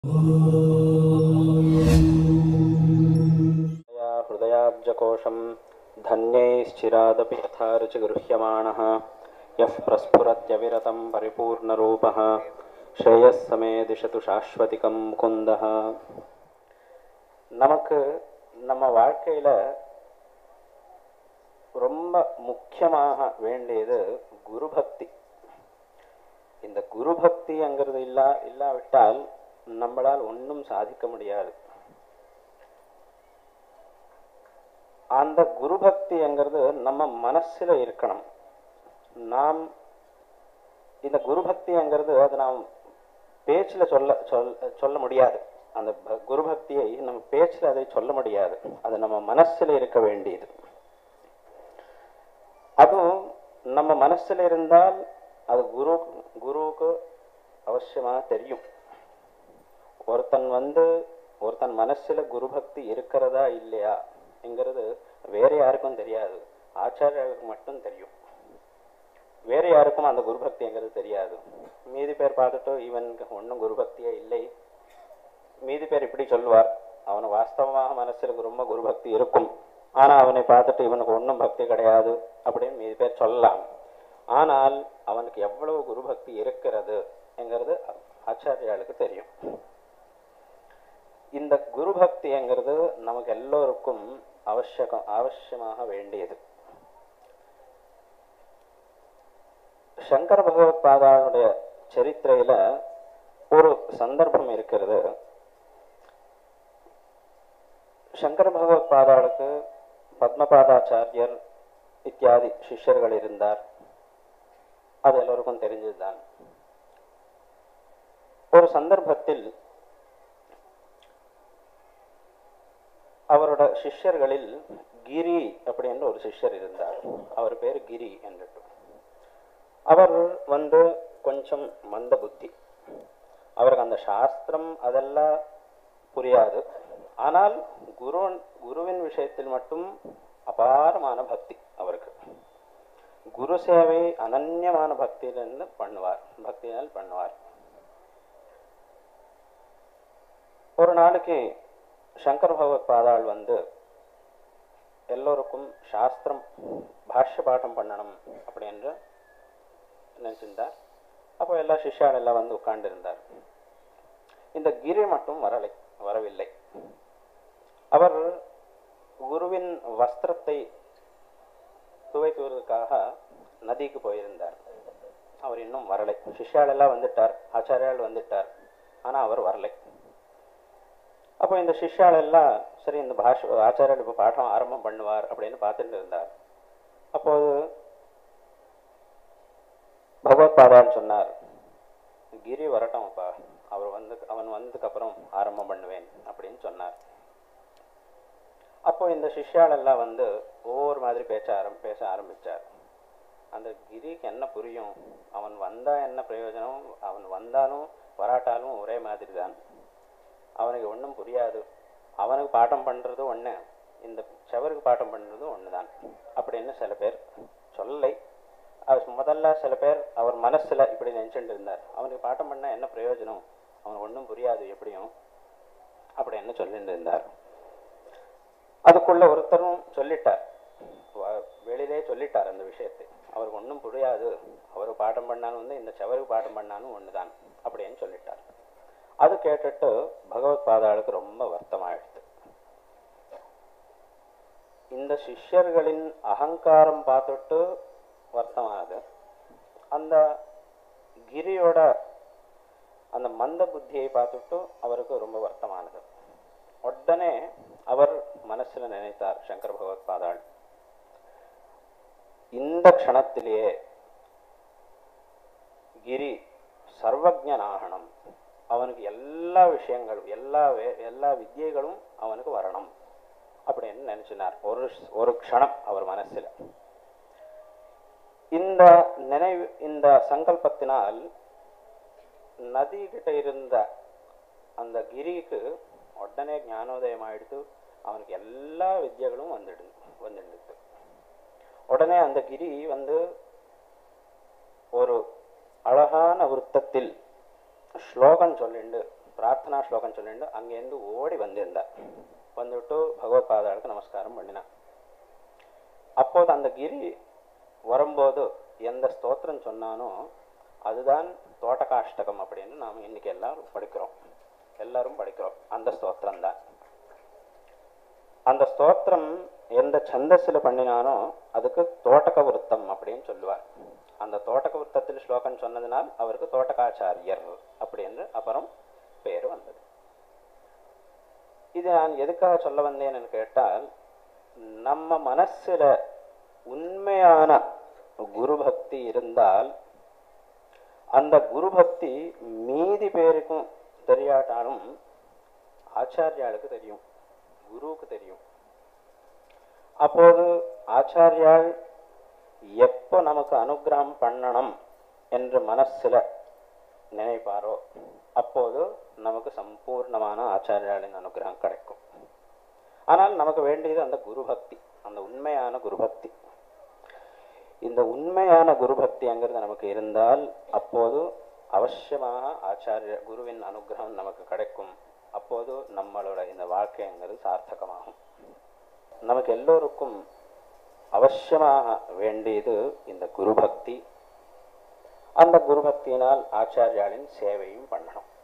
हृदयाब्जकोशं धन्यैश्चिरादपि यथा रुचि गृह्यमाणः यः प्रस्फुरत्यविरतं परिपूर्णरूपः श्रेयस्समे दिशतु शाश्वतिकं मुकुन्दः. நமக்கு நம்ம வாழ்க்கையில் ரொம்ப முக்கியமாக வேண்டியது குரு பக்தி. இந்த குரு பக்திங்கிறது இல்லாவிட்டால் நம்மளால் ஒன்றும் சாதிக்க முடியாது. அந்த குரு பக்திங்கிறது நம்ம மனசில் இருக்கணும். நாம் இந்த குரு பக்திங்கிறது அது நாம் பேச்சில் சொல்ல முடியாது. அந்த குரு பக்தியை நம்ம பேச்சில் அதை சொல்ல முடியாது. அது நம்ம மனசில் இருக்க வேண்டியது. அதுவும் நம்ம மனசில் இருந்தால் அது குருவுக்கு அவசியமாக தெரியும். ஒருத்தன் மனசில் குரு பக்தி இருக்கிறதா இல்லையா என்கிறது வேற யாருக்கும் தெரியாது. ஆச்சாரியர்களுக்கு மட்டும் தெரியும். வேற யாருக்கும் அந்த குரு பக்திங்கிறது தெரியாது. மீதி பேர் பார்த்துட்டு இவனுக்கு ஒன்றும் குரு பக்தியே இல்லை, மீதி பேர் இப்படி சொல்லுவார், அவனு வாஸ்தவமாக மனசில் ரொம்ப குரு பக்தி இருக்கும், ஆனால் அவனை பார்த்துட்டு இவனுக்கு ஒன்றும் பக்தி கிடையாது அப்படின்னு மீதி பேர் சொல்லலாம். ஆனால் அவனுக்கு எவ்வளவு குரு பக்தி இருக்கிறது என்கிறது ஆச்சாரியாளுக்கு தெரியும். இந்த குரு பக்திங்கிறது நமக்கு எல்லோருக்கும் அவசியமாக வேண்டியது. சங்கர பகவத் பாதாவுடைய சரித்திரையில ஒரு சந்தர்ப்பம் இருக்கிறது. சங்கர பகவத் பாதாளுக்கு பத்மபாதாச்சாரியர் இத்தியாதி சிஷ்யர்கள் இருந்தார். அது எல்லோருக்கும் தெரிஞ்சதுதான். ஒரு சந்தர்ப்பத்தில் அவரோட சிஷ்யர்களில் கிரி அப்படின்னு ஒரு சிஷ்யர் இருந்தார். அவர் பேர் கிரி என்றுட்டு. அவர் கொஞ்சம் மந்த புத்தி. அவருக்கு அந்த சாஸ்திரம் அதெல்லாம் புரியாது. ஆனால் குருவின் விஷயத்தில் மட்டும் அபாரமான பக்தி அவருக்கு. குரு சேவை அனன்யமான பக்தியினால் பண்ணுவார். ஒரு நாளைக்கு சங்கர பகவத் பாதாள் எல்லோருக்கும் சாஸ்திரம் பாஷ்ய பாடம் பண்ணணும் அப்படி என்று நினைச்சிருந்தார். அப்போ எல்லா சிஷ்யால் எல்லாம் உட்கார்ந்து இருந்தார். இந்த கிரி மட்டும் வரவில்லை. அவர் குருவின் வஸ்திரத்தை துவைக்குவதற்காக நதிக்கு போயிருந்தார். அவர் இன்னும் வரலை. சிஷ்யால் எல்லாம் வந்துட்டார், ஆச்சாரியால் வந்துட்டார், ஆனால் அவர் வரலை. அப்போ இந்த சிஷ்யால் எல்லாம் சரி இந்த ஆச்சாரியால் இப்போ பாடம் ஆரம்பம் பண்ணுவார் அப்படின்னு பார்த்துட்டு இருந்தார். அப்போது பகவத் பாதான்னு சொன்னார், கிரி வரட்டும் அப்பா, அவன் வந்ததுக்கு அப்புறம் ஆரம்பம் பண்ணுவேன் அப்படின்னு சொன்னார். அப்போ இந்த சிஷ்யால் எல்லாம் ஒவ்வொரு மாதிரி பேச ஆரம்பிச்சார். அந்த கிரிக்கு என்ன புரியும்? அவன் வந்தா என்ன பிரயோஜனம்? அவன் வந்தாலும் வராட்டாலும் ஒரே மாதிரி தான். அவனுக்கு ஒன்றும் புரியாது. அவனுக்கு பாடம் பண்றது ஒன்று, இந்த செவருக்கு பாடம் பண்றது ஒன்று தான் அப்படின்னு சில பேர் சொல்லலை. முதல்ல சில பேர் அவர் மனசுல இப்படி நினைச்சுட்டு இருந்தார், அவனுக்கு பாடம் பண்ணா என்ன பிரயோஜனம், அவனுக்கு ஒன்றும் புரியாது எப்படியும் அப்படின்னு சொல்லிட்டு இருந்தார். அதுக்குள்ள ஒருத்தரும் சொல்லிட்டார், வெளியிலே சொல்லிட்டார் அந்த விஷயத்தை, அவருக்கு ஒன்றும் புரியாது, அவர் பாடம் பண்ணாலும் இந்த செவருக்கு பாடம் பண்ணாலும் ஒண்ணுதான் அப்படின்னு சொல்லிட்டார். அது கேட்டுட்டு பகவத் பாதாளுக்கு ரொம்ப வருத்தமாயிடுது. இந்த சிஷ்யர்களின் அகங்காரம் பார்த்துட்டு வருத்தமானது, அந்த கிரியோட அந்த மந்த புத்தியை பார்த்துட்டு அவருக்கு ரொம்ப வருத்தமானது. உடனே அவர் மனசுல நினைத்தார், சங்கர பகவத் பாதாள் இந்த க்ஷணத்திலேயே கிரி சர்வஜனாகணும், அவனுக்கு எல்லா விஷயங்களும் எல்லா வித்தியைகளும் அவனுக்கு வரணும் அப்படின்னு நினைச்சினார். ஒரு க்ஷணம் அவர் மனசுல இந்த சங்கல்பத்தினால் நதி கிட்ட இருந்த அந்த கிரிக்கு உடனே ஞானோதயம் ஆயிடுத்து. அவனுக்கு எல்லா வித்தியைகளும் வந்துடுது. உடனே அந்த கிரி ஒரு அழகான விருத்தத்தில் ஸ்லோகம் சொல்லிண்டு பிரார்த்தனா ஸ்லோகம் சொல்லிட்டு அங்கேருந்து ஓடி வந்திருந்தார். வந்துவிட்டு பகவத்பாதாளுக்கு நமஸ்காரம் பண்ணினான். அப்போது அந்த கிரி வரும்போது எந்த ஸ்தோத்திரம் சொன்னானோ அதுதான் தோட்டகாஷ்டகம் அப்படின்னு நாம் இன்னைக்கு எல்லாரும் படிக்கிறோம். அந்த ஸ்தோத்திரம் தான். அந்த ஸ்தோத்திரம் எந்த சந்தஸில் பண்ணினானோ அதுக்கு தோட்டக விருத்தம் அப்படின்னு சொல்லுவார். அந்த தோட்டக விருத்தத்தில் ஸ்லோகம் சொன்னதுனால் அவருக்கு தோட்டகாச்சாரியர் அப்படின்னு அப்புறம் பேர் வந்தது. இது நான் எதுக்காக சொல்ல வந்தேன்னு கேட்டால், நம்ம மனசுல உண்மையான குரு பக்தி இருந்தால் அந்த குரு பக்தி மீதி பேருக்கும் தெரியாட்டாலும் ஆச்சாரியாளுக்கு தெரியும், குருவுக்கு தெரியும். அப்போது ஆச்சாரியால் எப்போ நமக்கு அனுகிரகம் பண்ணணும் என்று மனசுல நினைப்பாரோ அப்போது நமக்கு சம்பூர்ணமான ஆச்சாரியாளின் அனுகிரகம் கிடைக்கும். ஆனால் நமக்கு வேண்டியது அந்த குரு பக்தி, அந்த உண்மையான குரு பக்தி. இந்த உண்மையான குரு பக்திங்கிறது நமக்கு இருந்தால் அப்போது அவசியமாக குருவின் அனுகிரகம் நமக்கு கிடைக்கும். அப்போது நம்மளோட இந்த வாழ்க்கைங்கிறது சார்த்தகமாகும். நமக்கு எல்லோருக்கும் அவசியமாக வேண்டியது இந்த குரு பக்தி. அந்த குரு பக்தியினால் ஆச்சாரியாளின் சேவையும் பண்ணணும்.